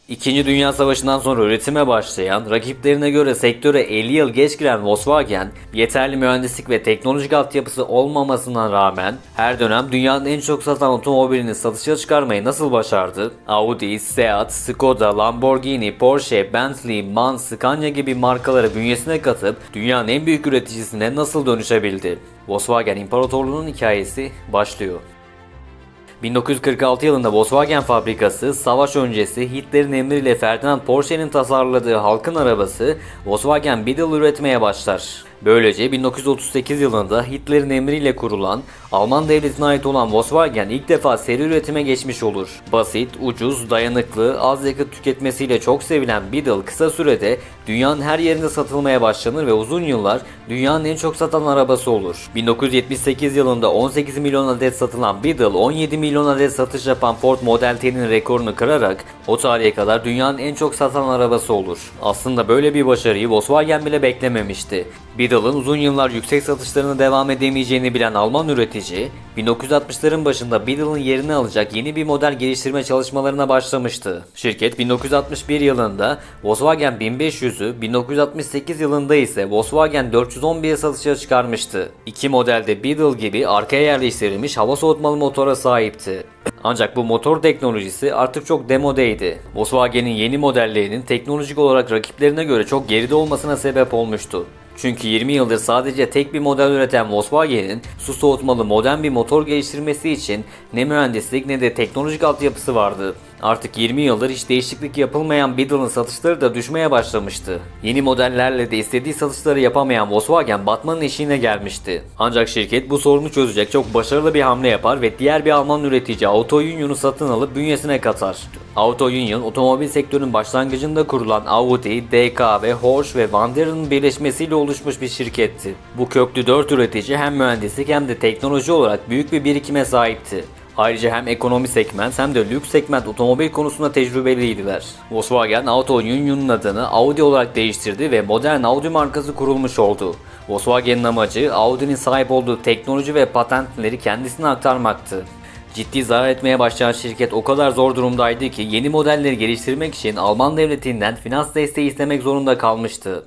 İkinci Dünya Savaşı'ndan sonra üretime başlayan, rakiplerine göre sektöre 50 yıl geç giren Volkswagen, yeterli mühendislik ve teknolojik altyapısı olmamasına rağmen her dönem dünyanın en çok satan otomobilini satışa çıkarmayı nasıl başardı? Audi, Seat, Skoda, Lamborghini, Porsche, Bentley, MAN, Scania gibi markaları bünyesine katıp dünyanın en büyük üreticisine nasıl dönüşebildi? Volkswagen İmparatorluğu'nun hikayesi başlıyor. 1946 yılında Volkswagen fabrikası, savaş öncesi Hitler'in emriyle Ferdinand Porsche'nin tasarladığı halkın arabası Volkswagen Beetle üretmeye başlar. Böylece 1938 yılında Hitler'in emriyle kurulan Alman devletine ait olan Volkswagen ilk defa seri üretime geçmiş olur. Basit, ucuz, dayanıklı, az yakıt tüketmesiyle çok sevilen Beetle kısa sürede dünyanın her yerinde satılmaya başlanır ve uzun yıllar dünyanın en çok satan arabası olur. 1978 yılında 18 milyon adet satılan Beetle 17 milyon adet satış yapan Ford Model T'nin rekorunu kırarak o tarihe kadar dünyanın en çok satan arabası olur. Aslında böyle bir başarıyı Volkswagen bile beklememişti. Beetle'ın uzun yıllar yüksek satışlarına devam edemeyeceğini bilen Alman üretici, 1960'ların başında Beetle'ın yerini alacak yeni bir model geliştirme çalışmalarına başlamıştı. Şirket 1961 yılında Volkswagen 1500'ü, 1968 yılında ise Volkswagen 411'i satışa çıkarmıştı. İki modelde Beetle gibi arkaya yerleştirilmiş hava soğutmalı motora sahipti. Ancak bu motor teknolojisi artık çok demodeydi. Volkswagen'in yeni modellerinin teknolojik olarak rakiplerine göre çok geride olmasına sebep olmuştu. Çünkü 20 yıldır sadece tek bir model üreten Volkswagen'in su soğutmalı modern bir motor geliştirmesi için ne mühendislik ne de teknolojik altyapısı vardı. Artık 20 yıldır hiç değişiklik yapılmayan Beetle'ın satışları da düşmeye başlamıştı. Yeni modellerle de istediği satışları yapamayan Volkswagen batmanın eşiğine gelmişti. Ancak şirket bu sorunu çözecek çok başarılı bir hamle yapar ve diğer bir Alman üretici Auto Union'u satın alıp bünyesine katar. Auto Union, otomobil sektörünün başlangıcında kurulan Audi, DK ve Horsch ve Wanderer'ın birleşmesiyle oluşmuş bir şirketti. Bu köklü 4 üretici hem mühendislik hem de teknoloji olarak büyük bir birikime sahipti. Ayrıca hem ekonomi segment hem de lüks segment otomobil konusunda tecrübeliydiler. Volkswagen Auto Union'un adını Audi olarak değiştirdi ve modern Audi markası kurulmuş oldu. Volkswagen'in amacı Audi'nin sahip olduğu teknoloji ve patentleri kendisine aktarmaktı. Ciddi zarar etmeye başlayan şirket o kadar zor durumdaydı ki yeni modelleri geliştirmek için Alman devletinden finans desteği istemek zorunda kalmıştı.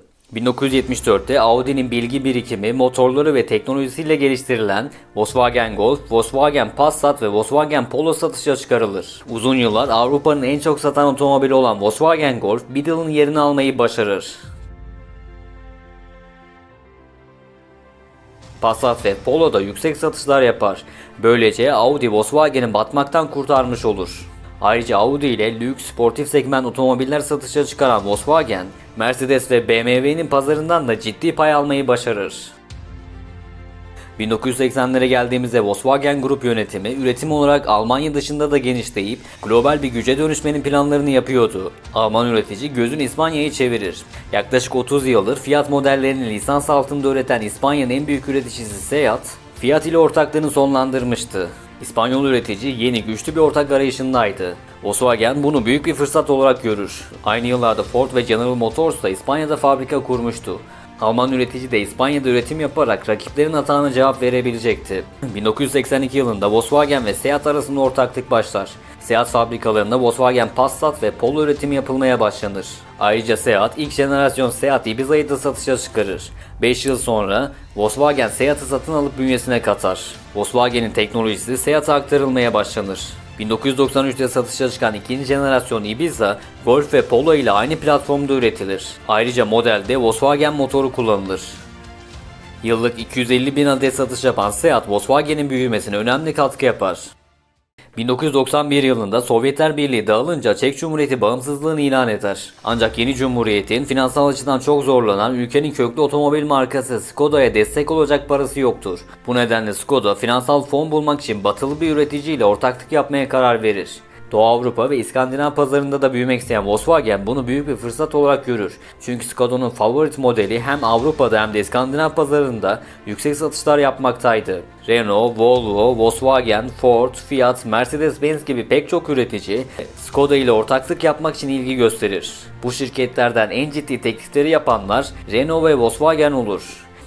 1974'te Audi'nin bilgi birikimi, motorları ve teknolojisiyle geliştirilen Volkswagen Golf, Volkswagen Passat ve Volkswagen Polo satışa çıkarılır. Uzun yıllar Avrupa'nın en çok satan otomobili olan Volkswagen Golf, Beetle'ın yerini almayı başarır. Passat ve Polo da yüksek satışlar yapar. Böylece Audi Volkswagen'i batmaktan kurtarmış olur. Ayrıca Audi ile lüks sportif segment otomobiller satışa çıkaran Volkswagen, Mercedes ve BMW'nin pazarından da ciddi pay almayı başarır. 1980'lere geldiğimizde Volkswagen Grup yönetimi üretim olarak Almanya dışında da genişleyip global bir güce dönüşmenin planlarını yapıyordu. Alman üretici gözünü İspanya'ya çevirir. Yaklaşık 30 yıldır Fiat modellerini lisans altında üreten İspanya'nın en büyük üreticisi Seat, Fiat ile ortaklığını sonlandırmıştı. İspanyol üretici yeni güçlü bir ortak arayışındaydı. Volkswagen bunu büyük bir fırsat olarak görür. Aynı yıllarda Ford ve General Motors da İspanya'da fabrika kurmuştu. Alman üretici de İspanya'da üretim yaparak rakiplerin hatağına cevap verebilecekti. 1982 yılında Volkswagen ve Seat arasında ortaklık başlar. Seat fabrikalarında Volkswagen Passat ve Polo üretimi yapılmaya başlanır. Ayrıca Seat ilk jenerasyon Seat Ibiza'yı da satışa çıkarır. 5 yıl sonra Volkswagen Seat'ı satın alıp bünyesine katar. Volkswagen'in teknolojisi Seat'a aktarılmaya başlanır. 1993'te satışa çıkan ikinci jenerasyon Ibiza, Golf ve Polo ile aynı platformda üretilir. Ayrıca modelde Volkswagen motoru kullanılır. Yıllık 250.000 adet satış yapan Seat, Volkswagen'in büyümesine önemli katkı yapar. 1991 yılında Sovyetler Birliği dağılınca Çek Cumhuriyeti bağımsızlığını ilan eder. Ancak yeni cumhuriyetin finansal açıdan çok zorlanan ülkenin köklü otomobil markası Skoda'ya destek olacak parası yoktur. Bu nedenle Skoda finansal fon bulmak için batılı bir üreticiyle ortaklık yapmaya karar verir. Doğu Avrupa ve İskandinav pazarında da büyümek isteyen Volkswagen bunu büyük bir fırsat olarak görür. Çünkü Skoda'nın favorit modeli hem Avrupa'da hem de İskandinav pazarında yüksek satışlar yapmaktaydı. Renault, Volvo, Volkswagen, Ford, Fiat, Mercedes-Benz gibi pek çok üretici Skoda ile ortaklık yapmak için ilgi gösterir. Bu şirketlerden en ciddi teklifleri yapanlar Renault ve Volkswagen olur.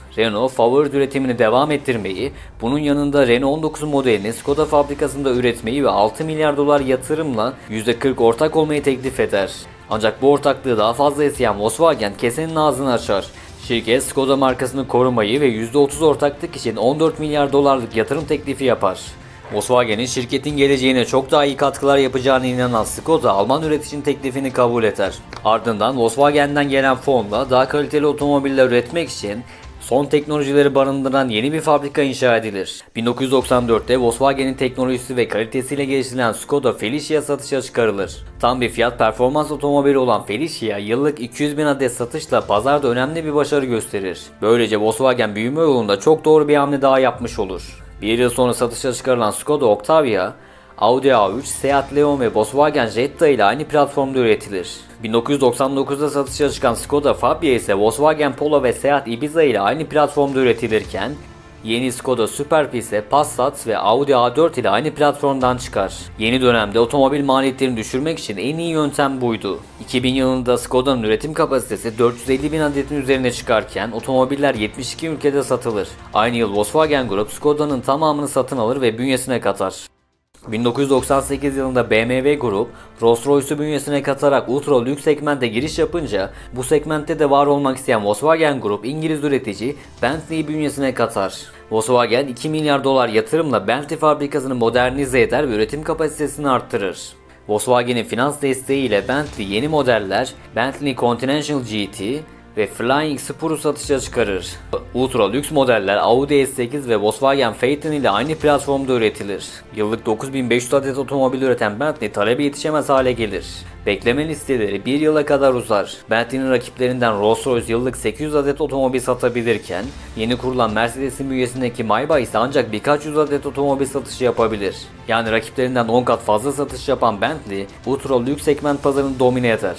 Renault Favorit üretimini devam ettirmeyi, bunun yanında Renault 19 modelini Skoda fabrikasında üretmeyi ve 6 milyar dolar yatırımla %40 ortak olmayı teklif eder. Ancak bu ortaklığı daha fazla isteyen Volkswagen kesenin ağzını açar. Şirket Skoda markasını korumayı ve %30 ortaklık için 14 milyar dolarlık yatırım teklifi yapar. Volkswagen'in şirketin geleceğine çok daha iyi katkılar yapacağına inanan Skoda, Alman üreticinin teklifini kabul eder. Ardından Volkswagen'den gelen fonla daha kaliteli otomobiller üretmek için son teknolojileri barındıran yeni bir fabrika inşa edilir. 1994'te Volkswagen'in teknolojisi ve kalitesiyle geliştirilen Skoda Felicia satışa çıkarılır. Tam bir fiyat performans otomobili olan Felicia, yıllık 200.000 adet satışla pazarda önemli bir başarı gösterir. Böylece Volkswagen büyüme yolunda çok doğru bir hamle daha yapmış olur. Bir yıl sonra satışa çıkarılan Skoda Octavia, Audi A3, Seat Leon ve Volkswagen Jetta ile aynı platformda üretilir. 1999'da satışa çıkan Skoda Fabia ise Volkswagen Polo ve Seat Ibiza ile aynı platformda üretilirken, yeni Skoda Superb ise Passat ve Audi A4 ile aynı platformdan çıkar. Yeni dönemde otomobil maliyetlerini düşürmek için en iyi yöntem buydu. 2000 yılında Skoda'nın üretim kapasitesi 450.000 adetin üzerine çıkarken otomobiller 72 ülkede satılır. Aynı yıl Volkswagen Group Skoda'nın tamamını satın alır ve bünyesine katar. 1998 yılında BMW Group, Rolls-Royce'u bünyesine katarak ultra lüks segmente giriş yapınca, bu segmentte de var olmak isteyen Volkswagen Group, İngiliz üretici Bentley'i bünyesine katar. Volkswagen 2 milyar dolar yatırımla Bentley fabrikasını modernize eder ve üretim kapasitesini arttırır. Volkswagen'in finans desteğiyle Bentley yeni modeller Bentley Continental GT ve Flying Spur'u satışa çıkarır. Ultra lüks modeller Audi S8 ve Volkswagen Phaeton ile aynı platformda üretilir. Yıllık 9500 adet otomobil üreten Bentley talebe yetişemez hale gelir. Bekleme listeleri bir yıla kadar uzar. Bentley'nin rakiplerinden Rolls-Royce yıllık 800 adet otomobil satabilirken, yeni kurulan Mercedes'in bünyesindeki Maybach ise ancak birkaç yüz adet otomobil satışı yapabilir. Yani rakiplerinden 10 kat fazla satış yapan Bentley, ultra lüks segment pazarını domine eder.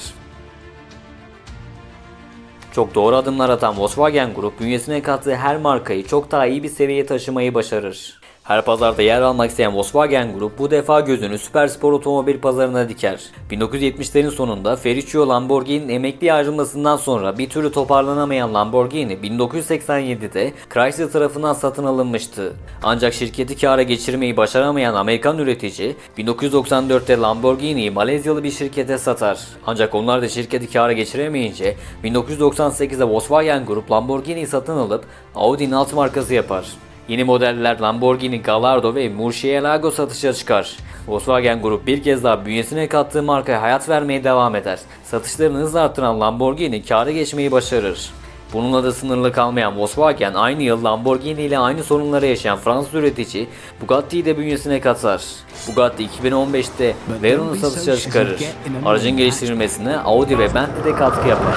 Çok doğru adımlar atan Volkswagen Group, bünyesine kattığı her markayı çok daha iyi bir seviyeye taşımayı başarır. Her pazarda yer almak isteyen Volkswagen Group bu defa gözünü süper spor otomobil pazarına diker. 1970'lerin sonunda Ferruccio Lamborghini'nin emekli ayrılmasından sonra bir türlü toparlanamayan Lamborghini 1987'de Chrysler tarafından satın alınmıştı. Ancak şirketi kâra geçirmeyi başaramayan Amerikan üretici 1994'te Lamborghini'yi Malezyalı bir şirkete satar. Ancak onlar da şirketi kâra geçiremeyince 1998'de Volkswagen Group Lamborghini'yi satın alıp Audi'nin alt markası yapar. Yeni modeller Lamborghini Gallardo ve Murcielago satışa çıkar. Volkswagen Group bir kez daha bünyesine kattığı markaya hayat vermeye devam eder. Satışlarını hızla arttıran Lamborghini kâra geçmeyi başarır. Bununla da sınırlı kalmayan Volkswagen aynı yıl Lamborghini ile aynı sorunları yaşayan Fransız üretici Bugatti'yi de bünyesine katar. Bugatti 2015'te Veyron'u satışa çıkarır. Aracın geliştirilmesine Audi ve Bentley de katkı yapar.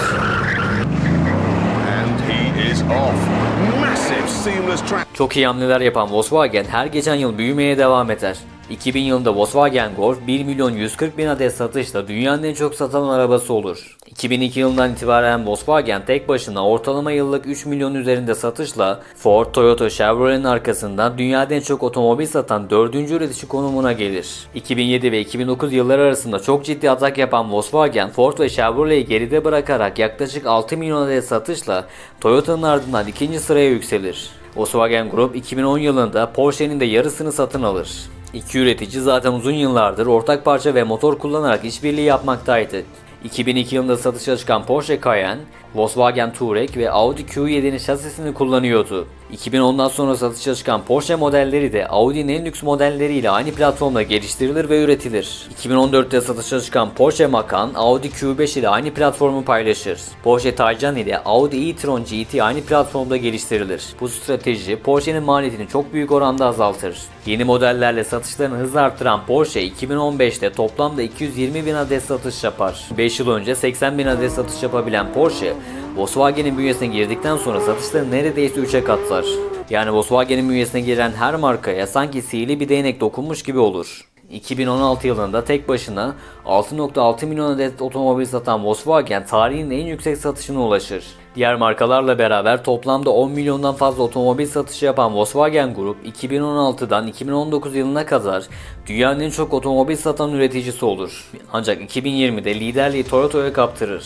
Çok iyi hamleler yapan Volkswagen her geçen yıl büyümeye devam eder. 2000 yılında Volkswagen Golf 1.140.000 adet satışla dünyanın en çok satılan arabası olur. 2002 yılından itibaren Volkswagen tek başına ortalama yıllık 3 milyon üzerinde satışla Ford, Toyota, Chevrolet'in arkasından dünyada en çok otomobil satan 4. üretici konumuna gelir. 2007 ve 2009 yılları arasında çok ciddi atak yapan Volkswagen, Ford ve Chevrolet'i geride bırakarak yaklaşık 6 milyon adet satışla Toyota'nın ardından ikinci sıraya yükselir. Volkswagen Group 2010 yılında Porsche'nin de yarısını satın alır. İki üretici zaten uzun yıllardır ortak parça ve motor kullanarak işbirliği yapmaktaydı. 2002 yılında satışa çıkan Porsche Cayenne, Volkswagen Touareg ve Audi Q7'nin şasisini kullanıyordu. 2010'dan sonra satışa çıkan Porsche modelleri de Audi'nin en lüks modelleriyle aynı platformda geliştirilir ve üretilir. 2014'te satışa çıkan Porsche Macan, Audi Q5 ile aynı platformu paylaşır. Porsche Taycan ile Audi e-tron GT aynı platformda geliştirilir. Bu strateji Porsche'nin maliyetini çok büyük oranda azaltır. Yeni modellerle satışlarını hızla arttıran Porsche 2015'te toplamda 220.000 adet satış yapar. 5 yıl önce 80.000 adet satış yapabilen Porsche, Volkswagen'in bünyesine girdikten sonra satışları neredeyse 3'e katlar. Yani Volkswagen'in bünyesine giren her markaya sanki sihirli bir değnek dokunmuş gibi olur. 2016 yılında tek başına 6.6 milyon adet otomobil satan Volkswagen tarihin en yüksek satışına ulaşır. Diğer markalarla beraber toplamda 10 milyondan fazla otomobil satışı yapan Volkswagen Group 2016'dan 2019 yılına kadar dünyanın en çok otomobil satan üreticisi olur. Ancak 2020'de liderliği Toyota'ya kaptırır.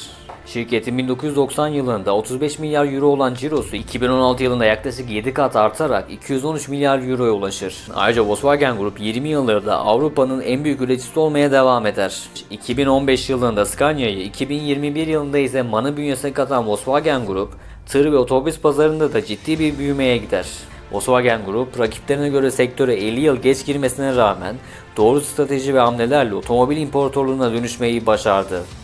Şirketin 1990 yılında 35 milyar euro olan cirosu 2016 yılında yaklaşık 7 kat artarak 213 milyar euroya ulaşır. Ayrıca Volkswagen Grup 20 yıldır da Avrupa'nın en büyük üreticisi olmaya devam eder. 2015 yılında Scania'yı, 2021 yılında ise MAN'ı bünyesine katan Volkswagen Grup, tır ve otobüs pazarında da ciddi bir büyümeye gider. Volkswagen Grup, rakiplerine göre sektöre 50 yıl geç girmesine rağmen doğru strateji ve hamlelerle otomobil imparatorluğuna dönüşmeyi başardı.